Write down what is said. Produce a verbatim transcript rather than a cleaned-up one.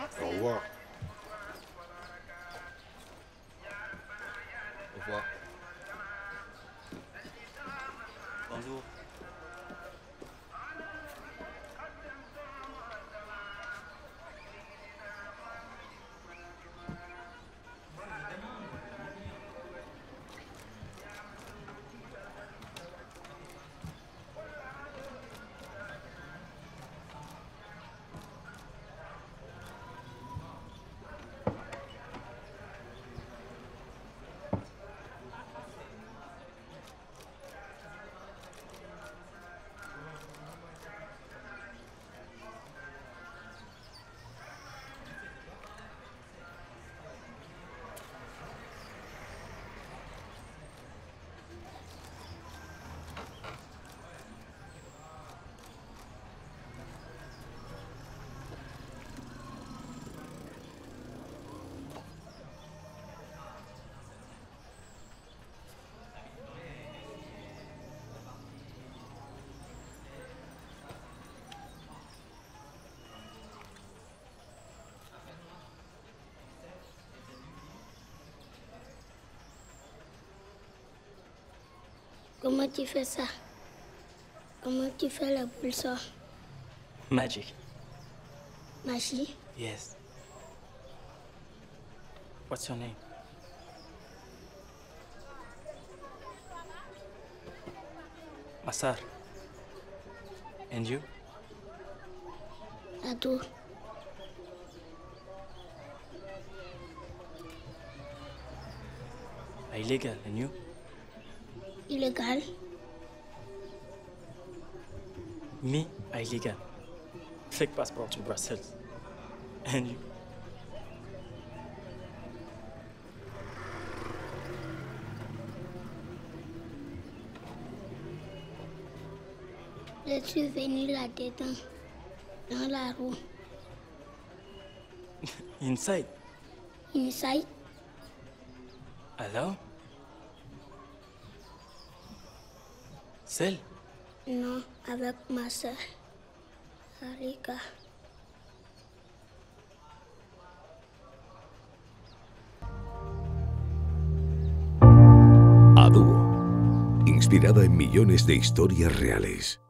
Au revoir. Au revoir. Bonjour. Comment tu fais ça? Comment tu fais la boule ça? Magic. Magie? Yes. What's your name? Masar. And you? Ado. Illegal. And you? Illégal. Me, illegal. Fake passport to Brussels. And you? Je suis venu là-dedans, dans la rue. Inside? Inside? Alone? Seul? Non, avec ma soeur, Harika. A Dúo, inspirada en millones de historias reales.